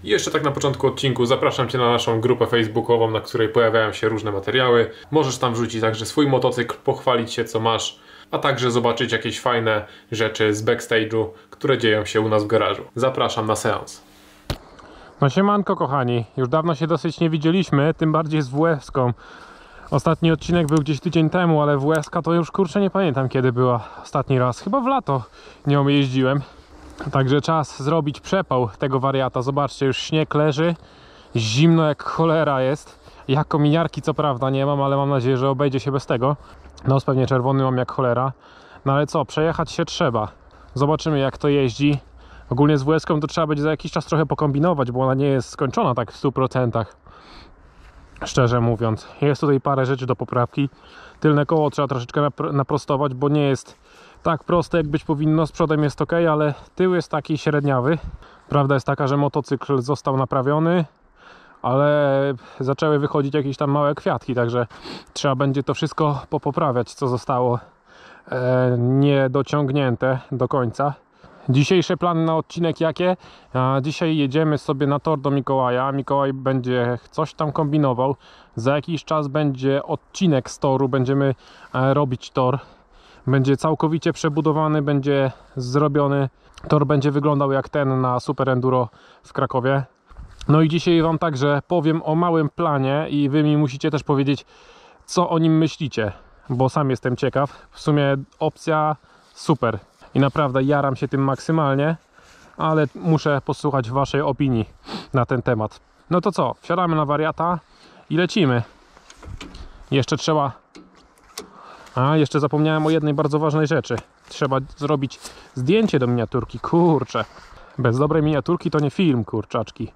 I jeszcze tak na początku odcinku zapraszam Cię na naszą grupę facebookową, na której pojawiają się różne materiały. Możesz tam wrzucić także swój motocykl, pochwalić się co masz, a także zobaczyć jakieś fajne rzeczy z backstage'u, które dzieją się u nas w garażu. Zapraszam na seans. No siemanko kochani, już dawno się dosyć nie widzieliśmy, tym bardziej z WS-ką. Ostatni odcinek był gdzieś tydzień temu, ale WS-ka to już kurczę nie pamiętam kiedy była ostatni raz. Chyba w lato nią jeździłem. Także czas zrobić przepał tego wariata. Zobaczcie, już śnieg leży, zimno jak cholera jest. Ja kominiarki co prawda nie mam, ale mam nadzieję, że obejdzie się bez tego. Nos pewnie czerwony mam jak cholera. No ale co, przejechać się trzeba. Zobaczymy jak to jeździ. Ogólnie z WS-ką to trzeba będzie za jakiś czas trochę pokombinować, bo ona nie jest skończona tak w 100%. Szczerze mówiąc, jest tutaj parę rzeczy do poprawki. Tylne koło trzeba troszeczkę naprostować, bo nie jest tak proste jak być powinno. Z przodem jest ok, ale tył jest taki średniawy. Prawda jest taka, że motocykl został naprawiony, ale zaczęły wychodzić jakieś tam małe kwiatki, także trzeba będzie to wszystko popoprawiać, co zostało niedociągnięte do końca. Dzisiejsze plany na odcinek jakie? Dzisiaj jedziemy sobie na tor do Mikołaja. Mikołaj będzie coś tam kombinował. Za jakiś czas będzie odcinek z toru. Będziemy robić tor. Będzie całkowicie przebudowany, będzie zrobiony. Tor będzie wyglądał jak ten na Super Enduro w Krakowie. No i dzisiaj wam także powiem o małym planie i wy mi musicie też powiedzieć, co o nim myślicie, bo sam jestem ciekaw. W sumie opcja super. I naprawdę jaram się tym maksymalnie, ale muszę posłuchać waszej opinii na ten temat. No to co, wsiadamy na wariata i lecimy. Jeszcze trzeba... jeszcze zapomniałem o jednej bardzo ważnej rzeczy. Trzeba zrobić zdjęcie do miniaturki, kurczę. Bez dobrej miniaturki to nie film, kurczaczki.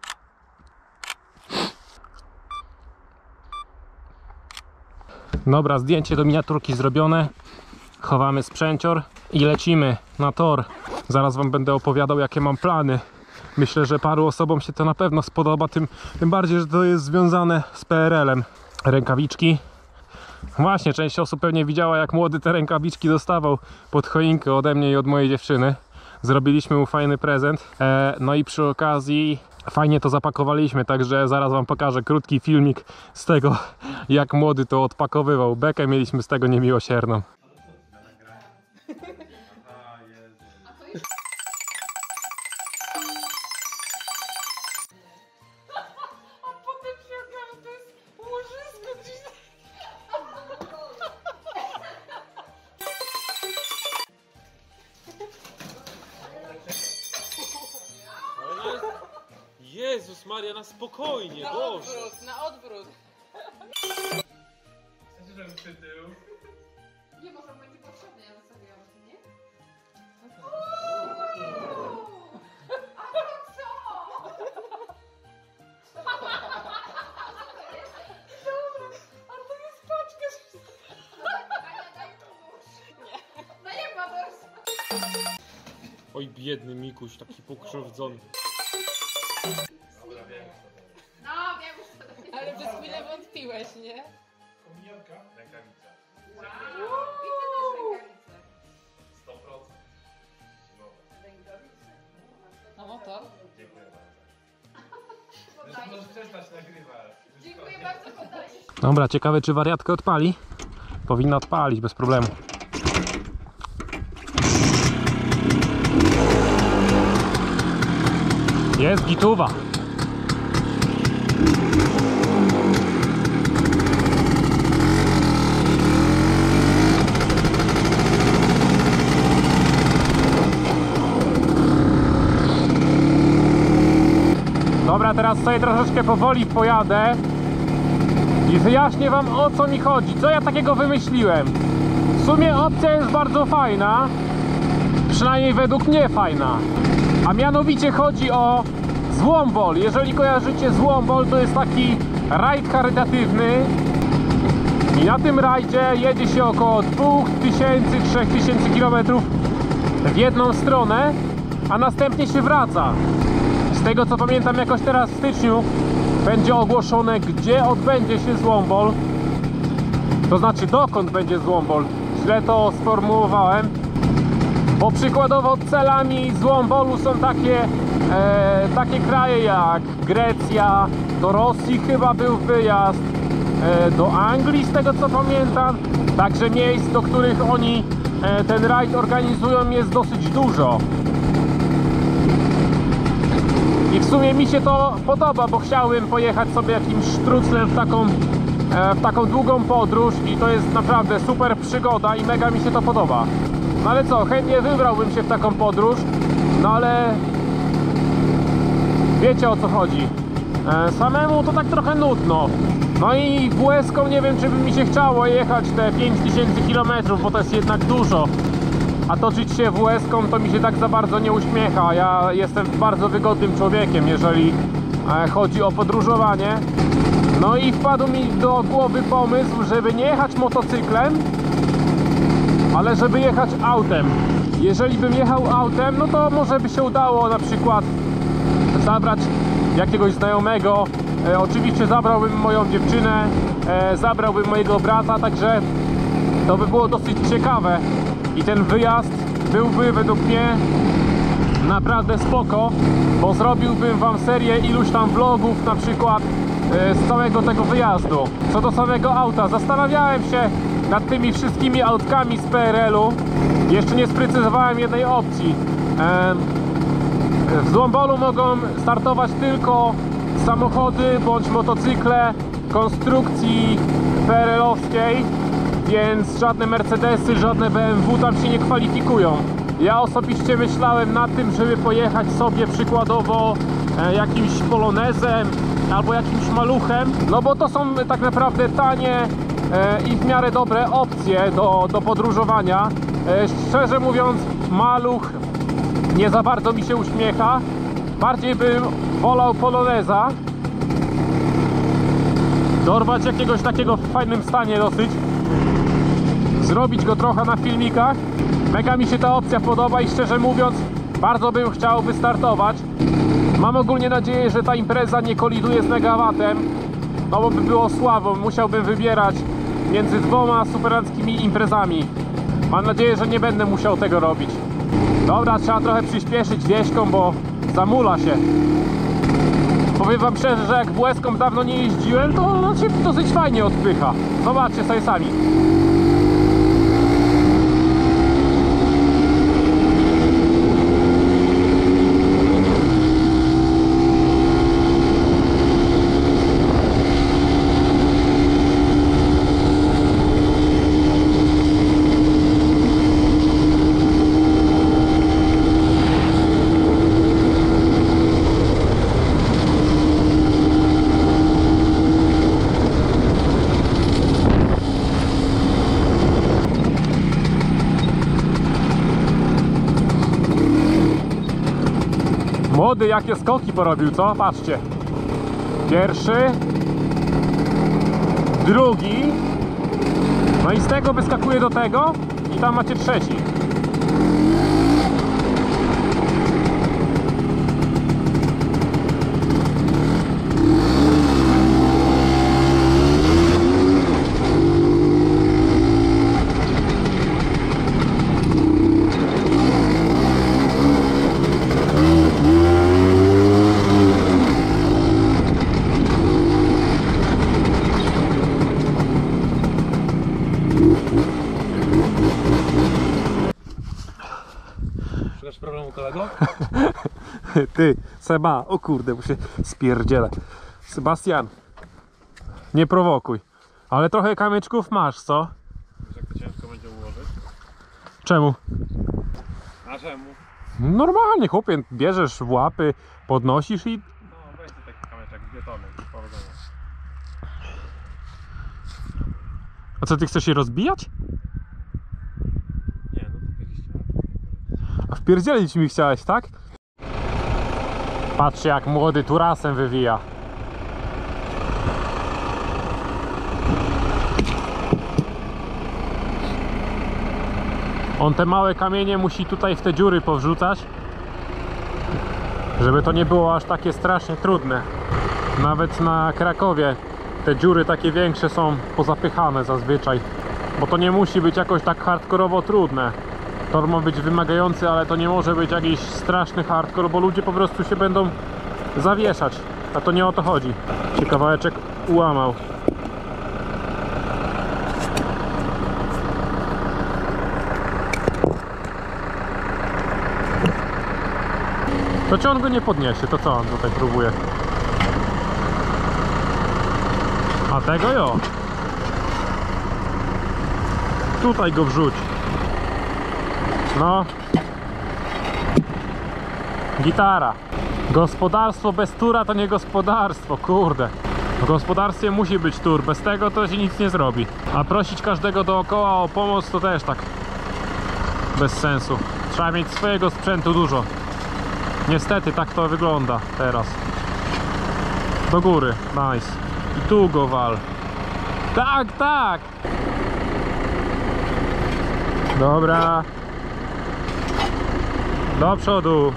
Dobra, zdjęcie do miniaturki zrobione. Chowamy sprzęcior i lecimy na tor. Zaraz wam będę opowiadał jakie mam plany. Myślę, że paru osobom się to na pewno spodoba, tym bardziej, że to jest związane z PRL-em. Rękawiczki. Właśnie, część osób pewnie widziała jak młody te rękawiczki dostawał pod choinkę ode mnie i od mojej dziewczyny. Zrobiliśmy mu fajny prezent. No i przy okazji fajnie to zapakowaliśmy, także zaraz wam pokażę krótki filmik z tego jak młody to odpakowywał. Bekę mieliśmy z tego niemiłosierną. Jezus Maria, na spokojnie, na Boże! Odwrót, na odwrót! Chcecie, żeby przytył? Nie, może będzie potrzebny, ja zostawiłam, nie? A to co? A to jest paczka. Ania, daj pomóż. Nie. No nie ma dorsa. Oj, biedny Mikuś, taki pokrzywdzony. No, wiem już co to jest. Ale przez chwilę wątpiłeś, nie? Kominiarka? Rękawica. Wow. I ty też rękawice. 100%. Rękawice. No motor. Dziękuję bardzo. Możesz przestać nagrywać. Dziękuję bardzo, podajesz. Dobra, ciekawe czy wariatkę odpali? Powinna odpalić bez problemu. Jest gituwa. Dobra, teraz sobie troszeczkę powoli pojadę i wyjaśnię wam o co mi chodzi, co ja takiego wymyśliłem. W sumie opcja jest bardzo fajna, przynajmniej według mnie fajna. A mianowicie chodzi o Złombol. Jeżeli kojarzycie Złombol, to jest taki rajd charytatywny i na tym rajdzie jedzie się około 2000–3000 km w jedną stronę, a następnie się wraca. Z tego co pamiętam, jakoś teraz w styczniu będzie ogłoszone, gdzie odbędzie się Złombol. To znaczy dokąd będzie Złombol. Źle to sformułowałem. Bo przykładowo celami Złombolu są takie takie kraje jak Grecja, do Rosji chyba był wyjazd, do Anglii z tego co pamiętam. Także miejsc, do których oni ten rajd organizują, jest dosyć dużo. I w sumie mi się to podoba, bo chciałbym pojechać sobie jakimś sztruclem w taką długą podróż i to jest naprawdę super przygoda i mega mi się to podoba. No ale co, chętnie wybrałbym się w taką podróż, no ale wiecie o co chodzi. Samemu to tak trochę nudno. No i WS-ką nie wiem, czy by mi się chciało jechać te 5000 km, bo to jest jednak dużo. A toczyć się WS-ką to mi się tak za bardzo nie uśmiecha. Ja jestem bardzo wygodnym człowiekiem, jeżeli chodzi o podróżowanie. No i wpadł mi do głowy pomysł, żeby nie jechać motocyklem, ale żeby jechać autem. Jeżeli bym jechał autem, no to może by się udało na przykład zabrać jakiegoś znajomego. Oczywiście zabrałbym moją dziewczynę, zabrałbym mojego brata, także to by było dosyć ciekawe. I ten wyjazd byłby według mnie naprawdę spoko, bo zrobiłbym wam serię iluś tam vlogów na przykład z całego tego wyjazdu. Co do samego auta, zastanawiałem się nad tymi wszystkimi autkami z PRL-u. Jeszcze nie sprecyzowałem jednej opcji. W Złombolu mogą startować tylko samochody bądź motocykle konstrukcji PRL-owskiej, więc żadne Mercedesy, żadne BMW tam się nie kwalifikują. Ja osobiście myślałem nad tym, żeby pojechać sobie przykładowo jakimś Polonezem albo jakimś Maluchem, no bo to są tak naprawdę tanie i w miarę dobre opcje do podróżowania. Szczerze mówiąc, Maluch nie za bardzo mi się uśmiecha. Bardziej bym wolał Poloneza. Dorwać jakiegoś takiego w fajnym stanie dosyć. Zrobić go trochę na filmikach. Mega mi się ta opcja podoba i szczerze mówiąc bardzo bym chciał wystartować. Mam ogólnie nadzieję, że ta impreza nie koliduje z Megawatem, no bo by było słabo. Musiałbym wybierać między dwoma superanckimi imprezami. Mam nadzieję, że nie będę musiał tego robić. Dobra, trzeba trochę przyspieszyć wieśką, bo zamula się. Powiem wam szczerze, że jak WS-ką dawno nie jeździłem, to się dosyć fajnie odpycha. Zobaczcie sobie sami. Młody jakie skoki porobił, co? Patrzcie. Pierwszy. Drugi. No i z tego wyskakuje do tego. I tam macie trzeci. Szukasz problemu, kolego? Ty, Seba, o kurde, bo się spierdzielę. Sebastian, nie prowokuj. Ale trochę kamyczków masz, co? Wiesz, jak to ciężko będzie ułożyć? Czemu? A czemu? Normalnie, chłopie, bierzesz w łapy, podnosisz i... No, weź taki kamyczek z betonem, powodzenia. A co, ty chcesz się rozbijać? Nie, no to kiedyś chciałem. A wpierdzielić mi chciałeś, tak? Patrzcie, jak młody turasem wywija. On te małe kamienie musi tutaj w te dziury powrzucać, żeby to nie było aż takie strasznie trudne. Nawet na Krakowie te dziury takie większe są pozapychane zazwyczaj, bo to nie musi być jakoś tak hardkorowo trudne. Tor ma być wymagający, ale to nie może być jakiś straszny hardcore, bo ludzie po prostu się będą zawieszać. A to nie o to chodzi. Się kawałeczek ułamał. To czy on go nie podniesie? To co on tutaj próbuje? A tego jo. Tutaj go wrzuć. No. Gitara. Gospodarstwo bez tura to nie gospodarstwo, kurde. W gospodarstwie musi być tur, bez tego to się nic nie zrobi. A prosić każdego dookoła o pomoc to też tak bez sensu. Trzeba mieć swojego sprzętu dużo. Niestety tak to wygląda teraz. Do góry, nice. I tu go wal. Tak, tak! Dobra. Do przodu.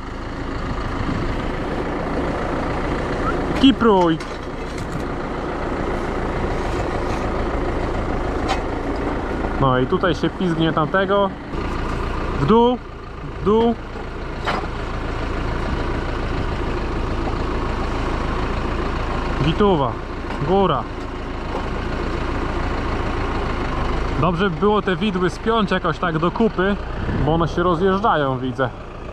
Kipruj. No i tutaj się pizgnie tamtego. W dół. W dół. Gituwa. Góra. Dobrze by było te widły spiąć jakoś tak do kupy, bo one się rozjeżdżają, widzę.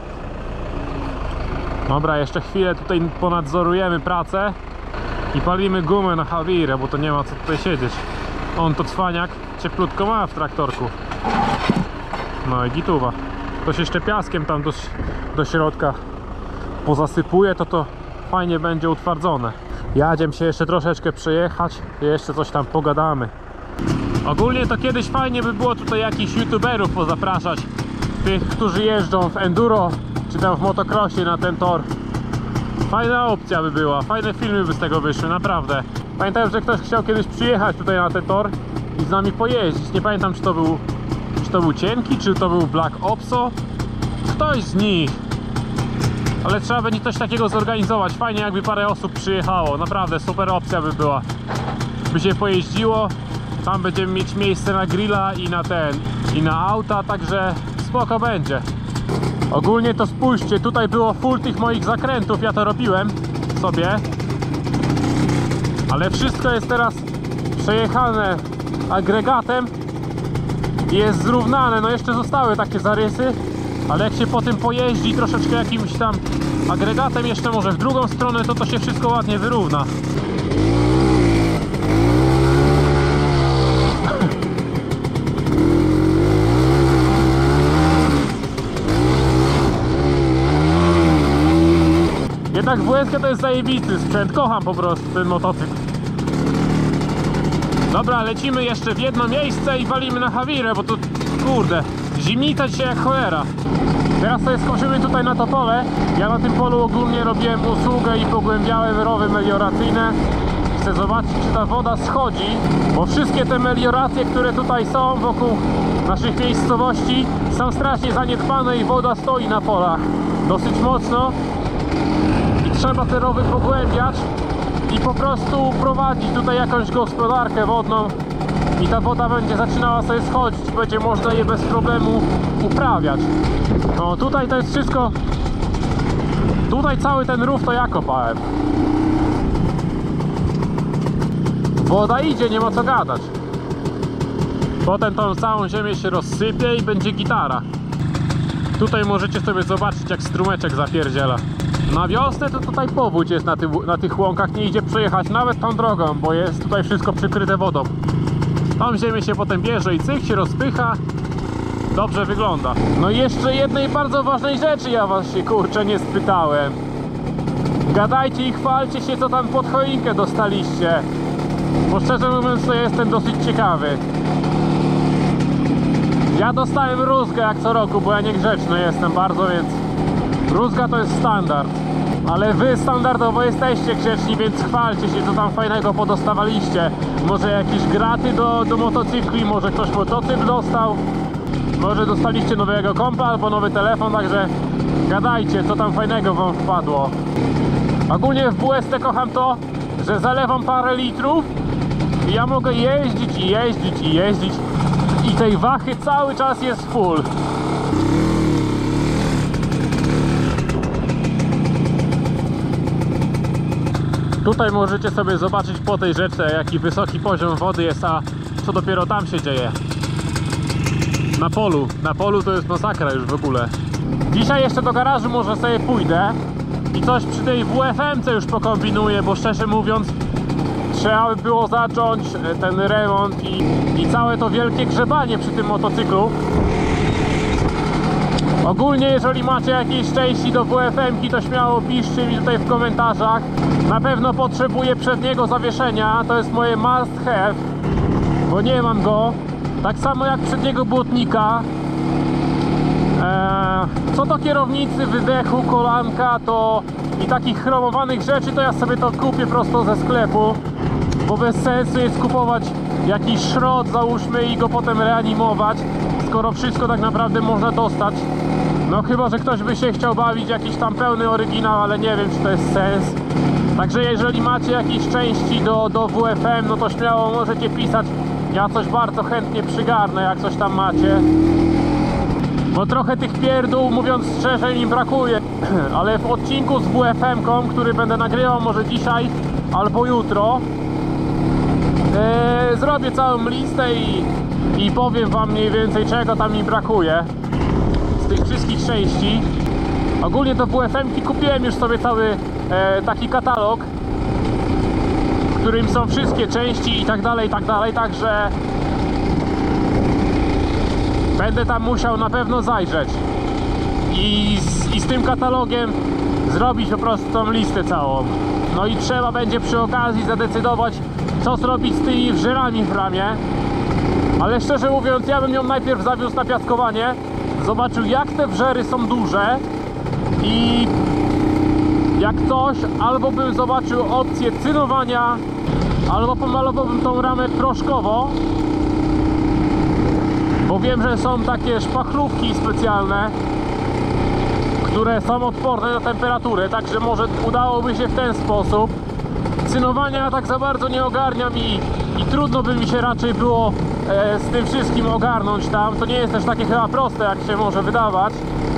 Dobra, jeszcze chwilę tutaj ponadzorujemy pracę i palimy gumę na Hawirę, bo to nie ma co tutaj siedzieć. On to cwaniak cieplutko ma w traktorku. No i gituwa. To się jeszcze piaskiem tam do środka pozasypuje, to fajnie będzie utwardzone. Jadziem się jeszcze troszeczkę przejechać i jeszcze coś tam pogadamy. Ogólnie to kiedyś fajnie by było tutaj jakichś youtuberów pozapraszać. Tych, którzy jeżdżą w enduro czy tam w motocrossie na ten tor. Fajna opcja by była, fajne filmy by z tego wyszły, naprawdę. Pamiętam, że ktoś chciał kiedyś przyjechać tutaj na ten tor i z nami pojeździć. Nie pamiętam, czy to był Cienki, czy to był Black Opso. Ktoś z nich. Ale trzeba będzie coś takiego zorganizować. Fajnie jakby parę osób przyjechało. Naprawdę super opcja by była. By się pojeździło. Tam będziemy mieć miejsce na grilla i na auta, także spoko będzie. Ogólnie to spójrzcie, tutaj było full tych moich zakrętów, ja to robiłem sobie. Ale wszystko jest teraz przejechane agregatem i jest zrównane. No jeszcze zostały takie zarysy, ale jak się po tym pojeździ troszeczkę jakimś tam agregatem jeszcze może w drugą stronę, to się wszystko ładnie wyrówna. Jednak WSK to jest zajebisty sprzęt, kocham po prostu ten motocykl. Dobra, lecimy jeszcze w jedno miejsce i walimy na Hawirę, bo to kurde, zimnica się jak cholera. Teraz sobie skoczymy tutaj na to pole. Ja na tym polu ogólnie robiłem usługę i pogłębiałem rowy melioracyjne. Chcę zobaczyć, czy ta woda schodzi, bo wszystkie te melioracje, które tutaj są wokół naszych miejscowości, są strasznie zaniedbane i woda stoi na polach dosyć mocno. Trzeba te rowy pogłębiać i po prostu prowadzić tutaj jakąś gospodarkę wodną i ta woda będzie zaczynała sobie schodzić, będzie można je bez problemu uprawiać. No tutaj to jest wszystko, tutaj cały ten rów to ja kopałem. Woda idzie, nie ma co gadać. Potem tą całą ziemię się rozsypie i będzie gitara. Tutaj możecie sobie zobaczyć, jak strumeczek zapierdziela. Na wiosnę to tutaj powódź jest na tych łąkach, nie idzie przejechać nawet tą drogą, bo jest tutaj wszystko przykryte wodą. Tam ziemię się potem bierze i cyk się rozpycha. Dobrze wygląda. No i jeszcze jednej bardzo ważnej rzeczy ja was się kurczę nie spytałem. Gadajcie i chwalcie się, co tam pod choinkę dostaliście. Bo szczerze mówiąc to jestem dosyć ciekawy. Ja dostałem rózgę jak co roku, bo ja niegrzeczny jestem bardzo, więc rózga to jest standard. Ale wy standardowo jesteście grzeczni, więc chwalcie się, co tam fajnego podostawaliście. Może jakieś graty do motocykli, może ktoś motocykl dostał. Może dostaliście nowego kompa albo nowy telefon, także gadajcie, co tam fajnego wam wpadło. Ogólnie w WST kocham to, że zalewam parę litrów i ja mogę jeździć i jeździć i jeździć i tej wachy cały czas jest full. Tutaj możecie sobie zobaczyć po tej rzece, jaki wysoki poziom wody jest, a co dopiero tam się dzieje. Na polu to jest masakra już w ogóle. Dzisiaj jeszcze do garażu może sobie pójdę i coś przy tej WFM-ce już pokombinuję, bo szczerze mówiąc trzeba by było zacząć ten remont i całe to wielkie grzebanie przy tym motocyklu. Ogólnie jeżeli macie jakieś części do WFM-ki, to śmiało piszcie mi tutaj w komentarzach. Na pewno potrzebuję przedniego zawieszenia, to jest moje must have, bo nie mam go. Tak samo jak przedniego błotnika. Co do kierownicy, wydechu, kolanka to i takich chromowanych rzeczy, to ja sobie to kupię prosto ze sklepu, bo bez sensu jest kupować jakiś szrot, załóżmy, i go potem reanimować, skoro wszystko tak naprawdę można dostać. No chyba że ktoś by się chciał bawić jakiś tam pełny oryginał, ale nie wiem, czy to jest sens. Także jeżeli macie jakieś części do WFM, no to śmiało możecie pisać. Ja coś bardzo chętnie przygarnę, jak coś tam macie. Bo trochę tych pierdół, mówiąc szczerze, mi brakuje. Ale w odcinku z WFM-ką, który będę nagrywał może dzisiaj albo jutro, zrobię całą listę i powiem wam mniej więcej, czego tam mi brakuje z tych wszystkich części. Ogólnie do WFM-ki kupiłem już sobie cały taki katalog, w którym są wszystkie części i tak dalej, także będę tam musiał na pewno zajrzeć i z tym katalogiem zrobić po prostu tą listę całą. No i trzeba będzie przy okazji zadecydować, co zrobić z tymi wżerami w ramie. Ale szczerze mówiąc, ja bym ją najpierw zawiózł na piaskowanie, zobaczył, jak te wżery są duże i jak coś, albo bym zobaczył opcję cynowania, albo pomalowałbym tą ramę proszkowo, bo wiem, że są takie szpachlówki specjalne, które są odporne na temperaturę, także może udałoby się w ten sposób. Cynowania tak za bardzo nie ogarniam i trudno by mi się raczej było z tym wszystkim ogarnąć tam. To nie jest też takie chyba proste, jak się może wydawać.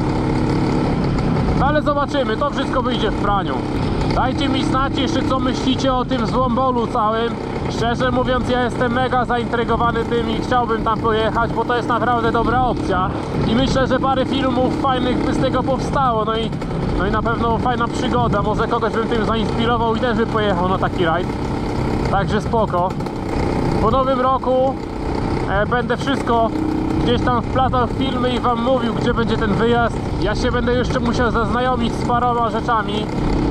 Ale zobaczymy, to wszystko wyjdzie w praniu. Dajcie mi znać jeszcze, co myślicie o tym złombolu całym. Szczerze mówiąc, ja jestem mega zaintrygowany tym i chciałbym tam pojechać, bo to jest naprawdę dobra opcja. I myślę, że parę filmów fajnych by z tego powstało. No i na pewno fajna przygoda. Może kogoś bym tym zainspirował i też by pojechał na taki rajd. Także spoko. Po nowym roku będę wszystko gdzieś tam wplatał w filmy i wam mówił, gdzie będzie ten wyjazd. Ja się będę jeszcze musiał zaznajomić z paroma rzeczami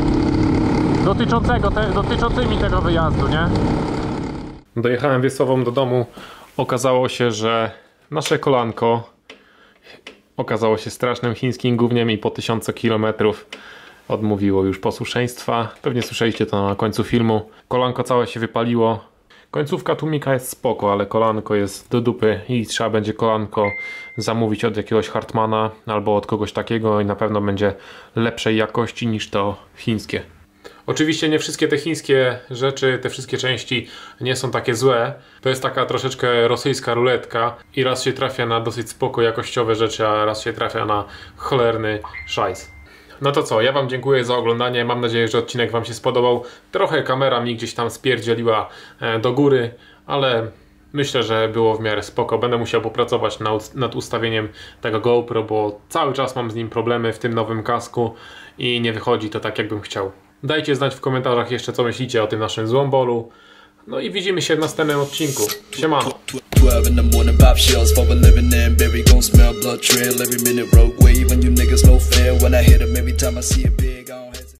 dotyczącymi tego wyjazdu, nie? Dojechałem Wiesławą do domu. Okazało się, że nasze kolanko okazało się strasznym chińskim gówniem i po 1000 kilometrów odmówiło już posłuszeństwa. Pewnie słyszeliście to na końcu filmu. Kolanko całe się wypaliło. Końcówka tłumika jest spoko, ale kolanko jest do dupy i trzeba będzie kolanko zamówić od jakiegoś Hartmana albo od kogoś takiego i na pewno będzie lepszej jakości niż to chińskie. Oczywiście nie wszystkie te chińskie rzeczy, te wszystkie części nie są takie złe. To jest taka troszeczkę rosyjska ruletka i raz się trafia na dosyć spoko jakościowe rzeczy, a raz się trafia na cholerny szajs. No to co, ja wam dziękuję za oglądanie, mam nadzieję, że odcinek wam się spodobał. Trochę kamera mi gdzieś tam spierdzieliła do góry, ale myślę, że było w miarę spoko. Będę musiał popracować nad ustawieniem tego GoPro, bo cały czas mam z nim problemy w tym nowym kasku i nie wychodzi to tak, jakbym chciał. Dajcie znać w komentarzach jeszcze, co myślicie o tym naszym złombolu. No i widzimy się w następnym odcinku. Siemano. 12 in the morning, pop shells for a living and berry gon' smell blood trail every minute rogue wave and you niggas no fair when I hit 'em every time I see it big.